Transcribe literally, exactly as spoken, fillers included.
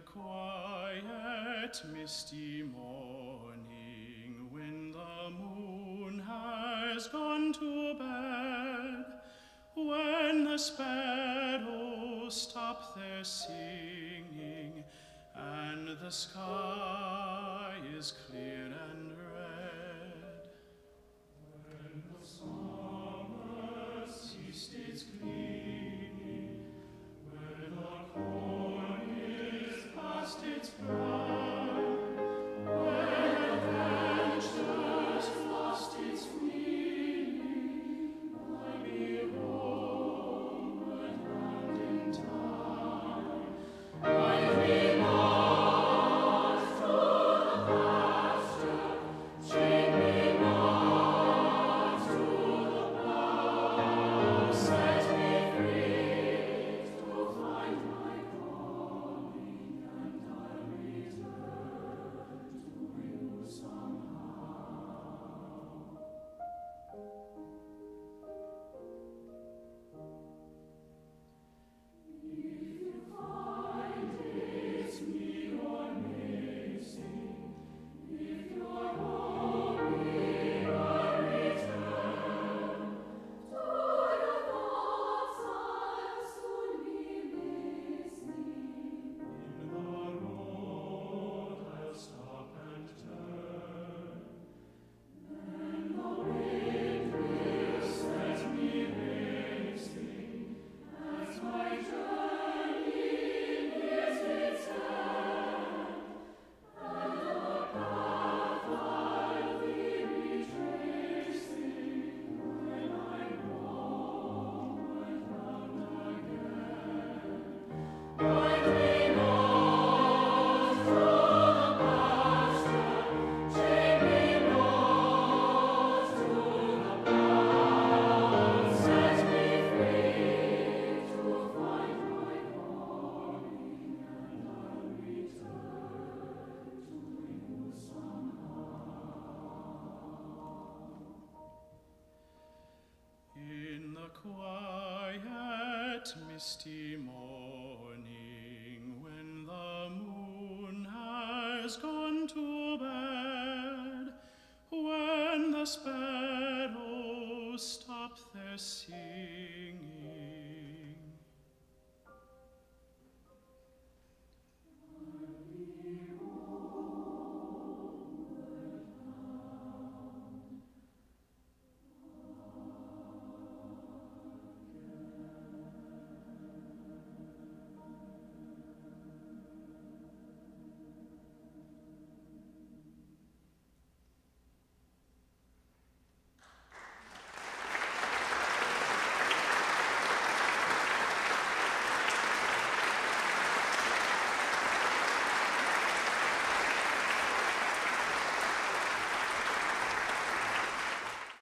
quiet, misty morning, when the moon has gone to bed, when the sparrows stop their singing, and the sky is clear and red, when the summer ceased its gleaming, when the corn is past its prime, when adventure's lost its meaning, I be homeward bound in time. I be not through the pasture, chain me not through the plough, set me free to find my calling, and I'll return to you somehow. If you find it's me you're missing, if you're hoping a return, to your thoughts I'll soon be listening. In the road I'll stop and turn, then the wind will set me racing, as my journey nears its end, and the path I'll be retracing, when I'm homeward bound again. Guide me not through the pasture, chain me not through the plough, set me free to find my calling, and I'll return to you somehow. In the quiet, misty morning, when the moon has gone to bed, when the sparrows stop their singing,